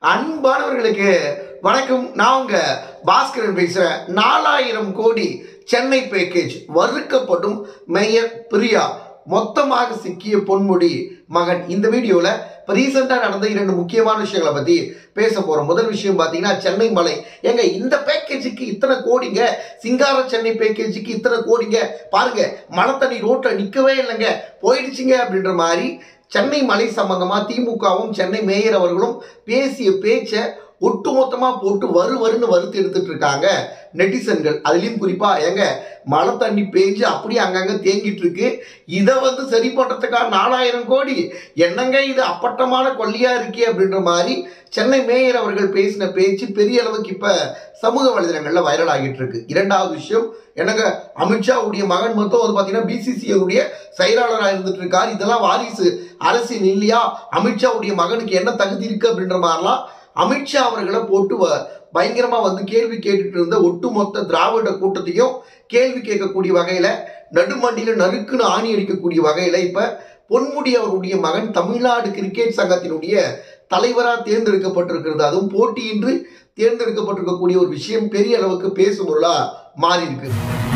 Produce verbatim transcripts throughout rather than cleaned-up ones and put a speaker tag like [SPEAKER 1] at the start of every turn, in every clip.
[SPEAKER 1] அன்பானவர்களுக்கு வணக்கம். நான் உங்க பாஸ்கரன் பேசுறேன். நாலாயிரம் கோடி சென்னை பேக்கேஜ் வறுக்கப்படும் மேயர் பிரியா மொத்தமாக சிக்கிய பொன்முடி மகன். இந்த வீடியோல இப்போ ரீசெண்டாக நடந்த இரண்டு முக்கியமான விஷயங்களை பற்றி பேச போகிறோம். முதல் விஷயம் பார்த்தீங்கன்னா சென்னை மலை. ஏங்க இந்த பேக்கேஜுக்கு இத்தனை கோடிங்க, சிங்கார சென்னை பேக்கேஜுக்கு இத்தனை கோடிங்க, பாருங்க மழை தண்ணி ரோட்டில் நிற்கவே இல்லைங்க, போயிடுச்சுங்க அப்படின்ற மாதிரி சென்னை மலை சம்பந்தமாக திமுகவும் சென்னை மேயர் அவர்களும் பேசிய பேச்சை ஒட்டுமொத்தமாக போட்டு வரு வருன்னு வறுத்து எடுத்துட்டு இருக்காங்க நெட்டிசன்கள். அதுலேயும் குறிப்பாக எங்க மழை தண்ணி பேஞ்சு அப்படியே அங்கங்கே தேங்கிட்டு இருக்கு, இதை வந்து சரி பண்ணுறதுக்காக நாலாயிரம் கோடி என்னங்க இது அப்பட்டமான கொல்லியா இருக்கே அப்படின்ற மாதிரி சென்னை மேயர் அவர்கள் பேசின பேச்சு பெரிய அளவுக்கு இப்போ சமூக வலைதளங்களில் வைரல் ஆகிட்டு இருக்கு. இரண்டாவது விஷயம் என்னங்க, அமித்ஷாவுடைய மகன் மொத்தம் வந்து பார்த்தீங்கன்னா பிசிசிஐடைய செயலாளராக இருந்துட்டு இருக்காரு. இதெல்லாம் வாரிசு அரசியல் இல்லையா, அமித்ஷாவுடைய மகனுக்கு என்ன தகுதி இருக்கு அப்படின்ற மாதிரிலாம் அமித்ஷா அவர்களை போட்டு பயங்கரமா வந்து கேள்வி கேட்டுட்டு இருந்த ஒட்டுமொத்த திராவிட கூட்டத்தையும் கேள்வி கேட்கக்கூடிய வகையில நடுமண்டியில நறுக்குன்னு ஆணி அடிக்கக்கூடிய வகையில இப்ப பொன்முடி அவருடைய மகன் தமிழ்நாடு கிரிக்கெட் சங்கத்தினுடைய தலைவராக தேர்ந்தெடுக்கப்பட்டிருக்கிறது. அதுவும் போட்டியின்றி தேர்ந்தெடுக்கப்பட்டிருக்கக்கூடிய ஒரு விஷயம் பெரிய அளவுக்கு பேசும் பொருளா மாறி இருக்கு.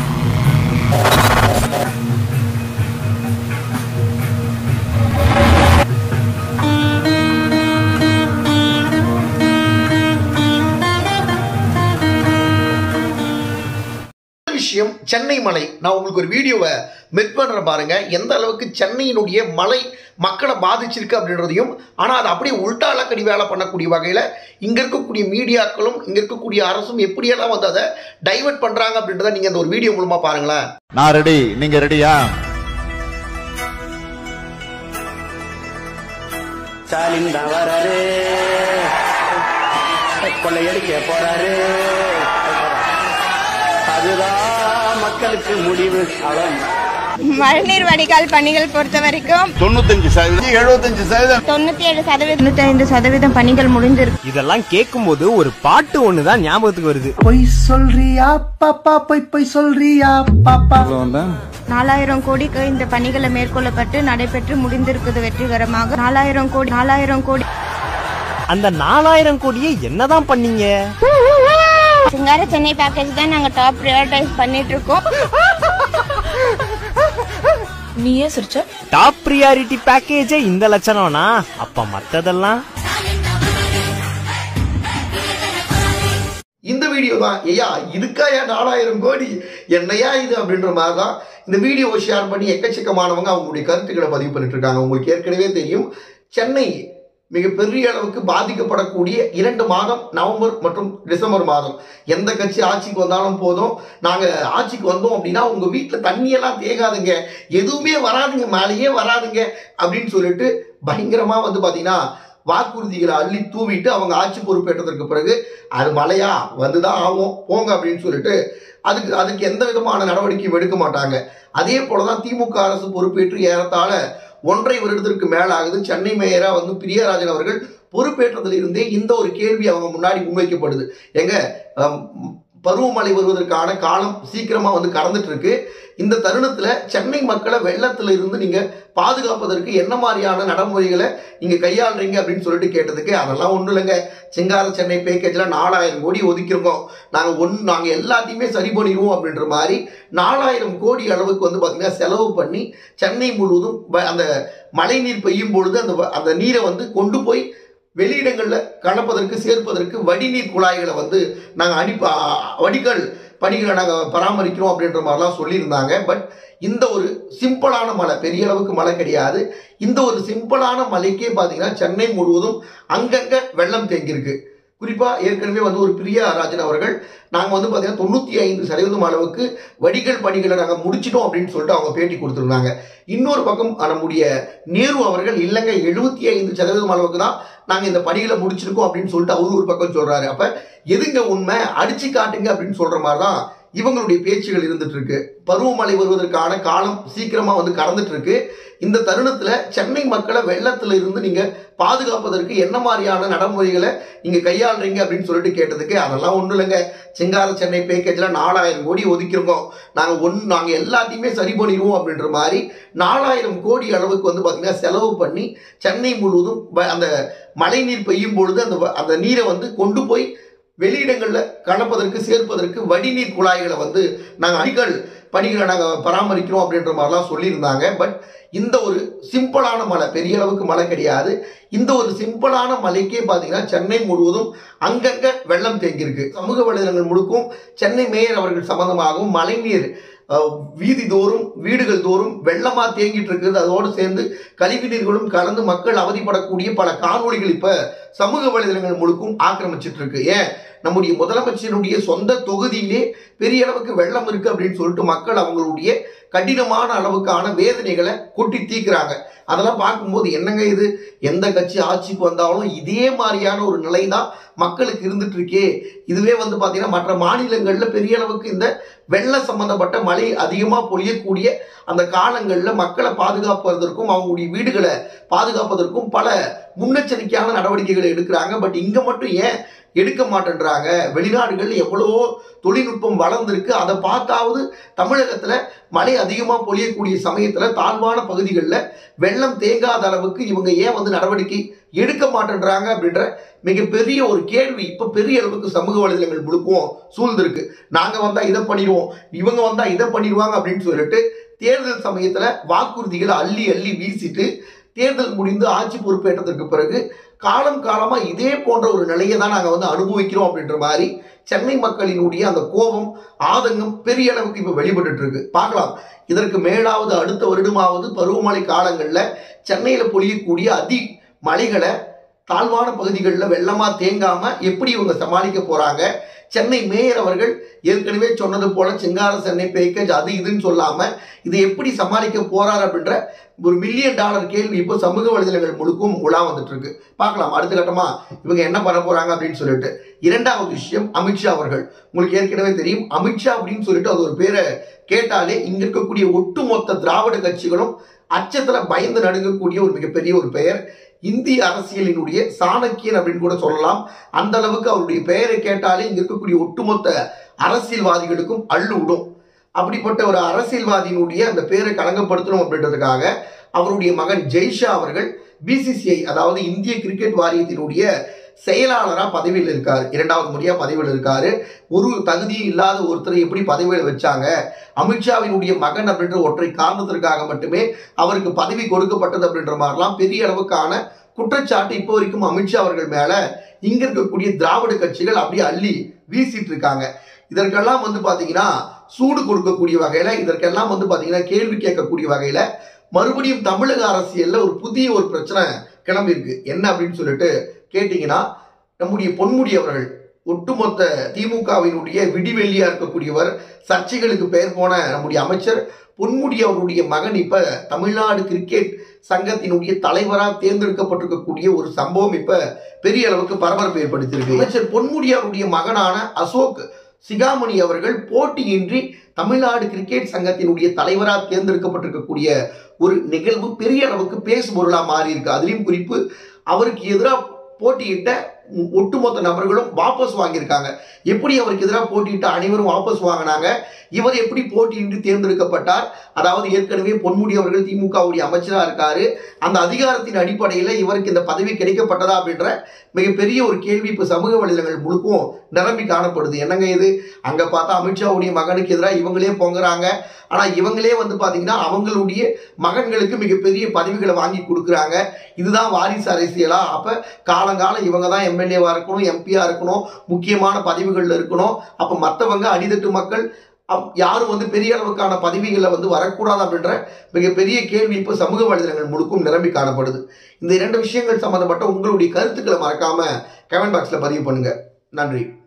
[SPEAKER 1] விஷயம் சென்னை மலை. நான் உங்களுக்கு ஒரு வீடியோவை மெட் பண்ற பாருங்க, எந்த அளவுக்கு சென்னையினுடைய மலை மக்களை பாதிச்சிருக்கு அப்படின்றதையும். ஆனால் அது அப்படியே உள்டால கடி வேலை பண்ணக்கூடிய வகையில் இங்கே இருக்கக்கூடிய மீடியாக்களும் இங்கே இருக்கக்கூடிய அரசும் எப்படியெல்லாம் வந்து அதை டைவர்ட் பண்றாங்க அப்படின்றத நீங்க இந்த ஒரு வீடியோ மூலமா பாருங்களேன்.
[SPEAKER 2] நான் ரெடி, நீங்க ரெடியா?
[SPEAKER 3] ஸ்டாலின் தான் வராரு, கொள்ளையடிக்க போறாரு, அதுதான் மக்களுக்கு முடிவு. அவன்
[SPEAKER 4] மழைநீர் வடிகால் பணிகள் பொறுத்த வரைக்கும்
[SPEAKER 2] தொண்ணூத்தஞ்சு சதவீதம் எழுபத்தஞ்சு சதவீதம்
[SPEAKER 4] தொண்ணூத்தி ஏழு சதவீதம் தொண்ணூத்தி ஐந்து சதவீதம் பணிகள் முடிஞ்சிருக்கு.
[SPEAKER 5] இதெல்லாம் கேட்கும் போது ஒரு பாட்டு ஒண்ணுதான் ஞாபகத்துக்கு வருது.
[SPEAKER 6] பொய் சொல்றியா பாப்பா, பொய் பொய் சொல்றியா பாப்பா.
[SPEAKER 4] நாலாயிரம் கோடிக்கு இந்த பணிகளை மேற்கொள்ளப்பட்டு நடைபெற்று முடிந்திருக்குது வெற்றிகரமாக. நாலாயிரம் கோடி நாலாயிரம் கோடி
[SPEAKER 5] அந்த நாலாயிரம் கோடியை என்னதான் பண்ணீங்க?
[SPEAKER 4] சிங்கார சென்னை பேக்கேஜ் தான் நாங்க டாப் பிரையாரிட்டைஸ் பண்ணிட்டு இருக்கோம். நீயே சிரிச்ச
[SPEAKER 5] டாப் பிரியாரிட்டி பேக்கேஜே இந்த லட்சணம்னா அப்ப மத்ததெல்லாம்.
[SPEAKER 1] இந்த வீடியோ தான் ஐயா இதுக்காயா நாலாயிரம் கோடி என்னையா இது அப்படின்ற மாதிரி தான் இந்த வீடியோவை ஷேர் பண்ணி எக்கச்சக்கமானவங்க அவங்களுடைய கருத்துக்களை பதிவு பண்ணிட்டு இருக்காங்க. உங்களுக்கு ஏற்கனவே தெரியும், சென்னை மிகப்பெரிய அளவுக்கு பாதிக்கப்படக்கூடிய இரண்டு மாதம் நவம்பர் மற்றும் டிசம்பர் மாதம். எந்த கட்சி ஆட்சிக்கு வந்தாலும் போதும், நாங்கள் ஆட்சிக்கு வந்தோம் அப்படின்னா உங்கள் வீட்டில் தண்ணியெல்லாம் தேகாதுங்க, எதுவுமே வராதுங்க, மேலேயே வராதுங்க அப்படின்னு சொல்லிட்டு பயங்கரமாக வந்து பார்த்தீங்கன்னா வாக்குறுதிகளை அள்ளி தூவிட்டு அவங்க ஆட்சி பொறுப்பேற்றதற்கு பிறகு அது மழையா வந்துதான் ஆகும் போங்க அப்படின்னு சொல்லிட்டு அதுக்கு அதுக்கு எந்த விதமான நடவடிக்கையும் எடுக்க மாட்டாங்க. அதே போலதான் திமுக அரசு பொறுப்பேற்று ஏறத்தாழ ஒன்றை வருடத்திற்கு மேல ஆகுது. சென்னை மேயரா வந்து பிரியாராஜன் அவர்கள் பொறுப்பேற்றதில் இருந்தே இந்த ஒரு கேள்வி அவங்க முன்னாடி முன்வைக்கப்படுது. எங்க பருவமழை வருவதற்கான காலம் சீக்கிரமா வந்து கடந்துட்டு இருக்கு. இந்த தருணத்துல சென்னை மக்களை வெள்ளத்துல இருந்து நீங்க பாதுகாப்பதற்கு என்ன மாதிரியான நடைமுறைகளை நீங்க கையாளுறீங்க அப்படின்னு சொல்லிட்டு கேட்டதுக்கு அதெல்லாம் ஒன்றும் இல்லைங்க, சிங்கார சென்னை பேக்கேஜ்ல நாலாயிரம் கோடி ஒதுக்கிருக்கோம், நாங்க ஒன்று நாங்க எல்லாத்தையுமே சரி பண்ணிடுவோம் அப்படின்ற மாதிரி நாலாயிரம் கோடி அளவுக்கு வந்து பாத்தீங்கன்னா செலவு பண்ணி சென்னை முழுவதும் அந்த மழை நீர் பெய்யும் பொழுது அந்த அந்த நீரை வந்து கொண்டு போய் வெளியிடங்களில் கலப்பதற்கு சேர்ப்பதற்கு வடிநீர் குழாய்களை வந்து நாங்கள் அனுப்பி வடிகால் பணிகளை நாங்கள் பராமரிக்கிறோம் அப்படின்ற மாதிரிலாம் சொல்லியிருந்தாங்க. பட் இந்த ஒரு சிம்பிளான மழை, பெரிய அளவுக்கு மழை கிடையாது, இந்த ஒரு சிம்பிளான மழைக்கே பார்த்தீங்கன்னா சென்னை முழுவதும் அங்கங்கே வெள்ளம் தேங்கியிருக்கு. குறிப்பாக ஏற்கனவே வந்து ஒரு பிரியாராஜன் அவர்கள் நாங்கள் வந்து பார்த்தீங்கன்னா தொண்ணூற்றி ஐந்து சதவீதம் அளவுக்கு வடிகால் பணிகளை நாங்கள் முடிச்சிட்டோம் அப்படின்னு சொல்லிட்டு அவங்க பேட்டி கொடுத்துருந்தாங்க. இன்னொரு பக்கம் நம்முடைய நேரு அவர்கள் இல்லைங்க எழுபத்தி ஐந்து சதவீதம் அளவுக்கு தான் நாங்கள் இந்த பணிகளை முடிச்சிருக்கோம் அப்படின்னு சொல்லிட்டு அவரு ஒரு பக்கம் சொல்றாரு. அப்ப எதுங்க உண்மை, அடிச்சு காட்டுங்க அப்படின்னு சொல்ற மாதிரி தான் இவங்களுடைய பேச்சுகள் இருந்துட்டு இருக்கு. பருவமழை வருவதற்கான காலம் சீக்கிரமா வந்து கடந்துட்டு இருக்கு. இந்த தருணத்துல சென்னை மக்களை வெள்ளத்துல இருந்து நீங்க பாதுகாப்பதற்கு என்ன மாதிரியான நடைமுறைகளை நீங்க கையாளுறீங்க அப்படின்னு சொல்லிட்டு கேட்டதுக்கு, அதெல்லாம் ஒண்ணும் இல்லைங்க, சிங்கார சென்னை பேக்கேஜ்ல நாலாயிரம் கோடி ஒதுக்கிருக்கோம், நாங்க ஒன் நாங்க எல்லாத்தையுமே சரி பண்ணிடுவோம் அப்படின்ற மாதிரி நாலாயிரம் கோடி அளவுக்கு வந்து பாத்தீங்கன்னா செலவு பண்ணி சென்னை முழுவதும் அந்த மழை நீர் பெய்யும் பொழுது அந்த அந்த நீரை வந்து கொண்டு போய் வெளியிடங்கள்ல கலப்பதற்கு சேர்ப்பதற்கு வடிநீர் குழாய்களை வந்து நாங்கள் அடிக்கல் பணிகளை நாங்கள் பராமரிக்கிறோம் அப்படின்ற மாதிரிலாம் சொல்லியிருந்தாங்க. பட் இந்த ஒரு சிம்பிளான மழை, பெரிய அளவுக்கு மழை கிடையாது, இந்த ஒரு சிம்பிளான மழைக்கே பார்த்தீங்கன்னா சென்னை முழுவதும் அங்கங்க வெள்ளம் தேங்கியிருக்கு. சமூக வலைதளங்கள் முழுக்கும் சென்னை மேயர் அவர்கள் சம்பந்தமாகவும் மழைநீர் வீதி தோறும் வீடுகள் தோறும் வெள்ளமா தேங்கிட்டு இருக்குது, அதோடு சேர்ந்து கழிவு நீர்களும் கலந்து மக்கள் அவதிப்படக்கூடிய பல காணொளிகள் இப்ப சமூக வலைதளங்கள் முழுக்கும் ஆக்கிரமிச்சிட்டு இருக்கு. ஏன் நம்முடைய முதலமைச்சருடைய சொந்த தொகுதியிலே பெரிய அளவுக்கு வெள்ளம் இருக்கு அப்படின்னு சொல்லிட்டு மக்கள் அவங்களுடைய கடினமான அளவுக்கான வேதனைகளை கொட்டி தீக்குறாங்க. அதெல்லாம் பார்க்கும்போது என்னங்க இது, எந்த கட்சி ஆட்சிக்கு வந்தாலும் இதே மாதிரியான ஒரு நிலை தான் மக்களுக்கு இருந்துட்டு இருக்கே. இதுவே வந்து பார்த்தீங்கன்னா மற்ற மாநிலங்களில் பெரிய அளவுக்கு இந்த வெள்ள சம்பந்தப்பட்ட மழை அதிகமாக பொழியக்கூடிய அந்த காலங்களில் மக்களை பாதுகாப்பதற்கும் அவங்களுடைய வீடுகளை பாதுகாப்பதற்கும் பல முன்னெச்சரிக்கையான நடவடிக்கைகளை எடுக்கிறாங்க. பட் இங்கே மட்டும் ஏன் எடுக்க மாட்டேன்றாங்க? வெளிநாடுகள் எவ்வளவோ தொழில்நுட்பம் வளர்ந்துருக்கு, அதை பார்த்தாவது தமிழகத்தில் மழை அதிகமாக பொழியக்கூடிய சமயத்தில் தாழ்வான பகுதிகளில் வெள்ளம் தேங்காத அளவுக்கு இவங்க ஏன் வந்து நடவடிக்கை எடுக்க மாட்டேன்றாங்க அப்படின்ற மிகப்பெரிய ஒரு கேள்வி இப்போ பெரிய அளவுக்கு சமூக வலைதளங்கள் முழுக்கும் சூழ்ந்திருக்கு. நாங்கள் வந்தால் இதை பண்ணிடுவோம், இவங்க வந்தால் இதை பண்ணிடுவாங்க அப்படின்னு சொல்லிட்டு தேர்தல் சமயத்தில் வாக்குறுதிகளை அள்ளி அள்ளி வீசிட்டு தேர்தல் முடிந்து ஆட்சி பொறுப்பேற்றதற்கு பிறகு காலம் காலமா இதே போன்ற ஒரு நிலையை தான் நாங்கள் வந்து அனுபவிக்கிறோம் அப்படின்ற மாதிரி சென்னை மக்களினுடைய அந்த கோபம் ஆதங்கம் பெரிய அளவுக்கு இப்போ வெளிப்பட்டு இருக்கு. பார்க்கலாம், இதற்கு மேலாவது அடுத்த வருடமாவது பருவமழை காலங்களில் சென்னையில் பொழியக்கூடிய அதி மழைகளை தாழ்வான பகுதிகளில் வெள்ளமா தேங்காம எப்படி இவங்க சமாளிக்க போறாங்க? சென்னை மேயர் அவர்கள் ஏற்கனவே சொன்னது போல சிங்கார சென்னை பேக்கேஜ் அது இதுன்னு சொல்லாம இதை எப்படி சமாளிக்க போறார் அப்படின்ற ஒரு மில்லியன் டாலர் கேள்வி இப்போ சமூக வலைதளங்கள் முழுக்கும் உலா வந்துட்டு இருக்கு. பார்க்கலாம் அடுத்த கட்டமா இவங்க என்ன பண்ண போறாங்க அப்படின்னு சொல்லிட்டு. இரண்டாவது விஷயம், அமித்ஷா அவர்கள். உங்களுக்கு ஏற்கனவே தெரியும், அமித்ஷா அப்படின்னு சொல்லிட்டு அது ஒரு பேரை கேட்டாலே இங்க இருக்கக்கூடிய ஒட்டுமொத்த திராவிட கட்சிகளும் அச்சத்துல பயந்து நடுங்கக்கூடிய ஒரு மிகப்பெரிய ஒரு பெயர். இந்திய அரசியலினுடைய சாணக்கியன் அப்படின்னு கூட சொல்லலாம். அந்த அளவுக்கு அவருடைய பெயரை கேட்டாலே இங்க இருக்கக்கூடிய ஒட்டுமொத்த அரசியல்வாதிகளுக்கும் அள்ளு விடும். அப்படிப்பட்ட ஒரு அரசியல்வாதியினுடைய அந்த பேரை களங்கப்படுத்தணும் அப்படின்றதுக்காக அவருடைய மகன் ஜெய்ஷா அவர்கள் பிசிசிஐ அதாவது இந்திய கிரிக்கெட் வாரியத்தினுடைய செயலாளராக பதவியில் இருக்காரு. இரண்டாவது முறையா பதவியில் இருக்காரு. ஒரு தகுதியும் இல்லாத ஒருத்தரை எப்படி பதவியில் வச்சாங்க? அமித்ஷாவினுடைய மகன் அப்படின்ற ஒற்றை காரணத்திற்காக மட்டுமே அவருக்கு பதவி கொடுக்கப்பட்டது அப்படின்ற மாதிரிலாம் பெரிய அளவுக்கான குற்றச்சாட்டு இப்போ வரைக்கும் அமித்ஷா அவர்கள் மேல இங்க இருக்கக்கூடிய திராவிட கட்சிகள் அப்படியே அள்ளி வீசிட்டு இருக்காங்க. இதற்கெல்லாம் வந்து பாத்தீங்கன்னா சூடு கொடுக்கக்கூடிய வகையில, இதற்கெல்லாம் வந்து பாத்தீங்கன்னா கேள்வி கேட்கக்கூடிய வகையில மறுபடியும் தமிழக அரசியல்ல ஒரு புதிய ஒரு பிரச்சனை கிளம்பி இருக்கு. என்ன அப்படின்னு சொல்லிட்டு கேட்டீங்கன்னா, நம்முடைய பொன்முடி அவர்கள் ஒட்டுமொத்த திமுகவினுடைய விடிவெள்ளியா இருக்கக்கூடியவர், சர்ச்சைகளுக்கு பெயர் போன நம்முடைய அமைச்சர் பொன்முடி அவருடைய மகன் இப்ப தமிழ்நாடு கிரிக்கெட் சங்கத்தினுடைய தலைவராக தேர்ந்தெடுக்கப்பட்டிருக்கக்கூடிய ஒரு சம்பவம் இப்ப பெரிய அளவுக்கு பரபரப்பு ஏற்படுத்தியிருக்கு. அமைச்சர் பொன்முடி அவருடைய மகனான அசோக் சிகாமணி அவர்கள் போட்டியின்றி தமிழ்நாடு கிரிக்கெட் சங்கத்தினுடைய தலைவராக தேர்ந்தெடுக்கப்பட்டிருக்கக்கூடிய ஒரு நிகழ்வு பெரிய அளவுக்கு பேசுபொருளா மாறி இருக்கு. அதுலயும் குறிப்பு, அவருக்கு எதிராக போட்டியிட்ட ஒட்டுமொத்த நபர்களும் வாபஸ் வாங்கியிருக்காங்க. எப்படி அவருக்கு எதிராக போட்டியிட்ட அனைவரும் வாபஸ் வாங்கினாங்க? இவர் எப்படி போட்டியின்றி தேர்ந்தெடுக்கப்பட்டார்? அதாவது ஏற்கனவே பொன்முடி அவர்கள் திமுகவுடைய அமைச்சராக இருக்காரு, அந்த அதிகாரத்தின் அடிப்படையில் இவருக்கு இந்த பதவி கிடைக்கப்பட்டதா அப்படின்ற மிகப்பெரிய ஒரு கேள்வி இப்போ சமூக வலைதளங்கள் முழுக்கும் நிரம்பி காணப்படுது. என்னங்க இது, அங்க பார்த்தா அமித்ஷாவுடைய மகனுக்கு எதிராக இவங்களே பொங்குறாங்க, ஆனா இவங்களே வந்து பாத்தீங்கன்னா அவங்களுடைய மகன்களுக்கு மிகப்பெரிய பதவிகளை வாங்கி கொடுக்குறாங்க. இதுதான் வாரிசு அரசியலா? அப்ப காலங்காலம் இவங்க தான் எம்எல்ஏவா இருக்கணும், எம்பியா இருக்கணும், முக்கியமான பதவிகள்ல இருக்கணும். அப்ப மற்றவங்க அடித்தட்டு மக்கள் யாரும் வந்து பெரிய அளவுக்கான பதவிகளை வந்து வரக்கூடாது அப்படின்ற மிகப்பெரிய கேள்வி இப்போ சமூக வலைதளங்கள் முழுக்கும் நிரம்பி காணப்படுது. இந்த இரண்டு விஷயங்கள் சம்பந்தப்பட்ட உங்களுடைய கருத்துக்களை மறக்காம கமெண்ட் பாக்ஸ்ல பதிவு பண்ணுங்க. நன்றி.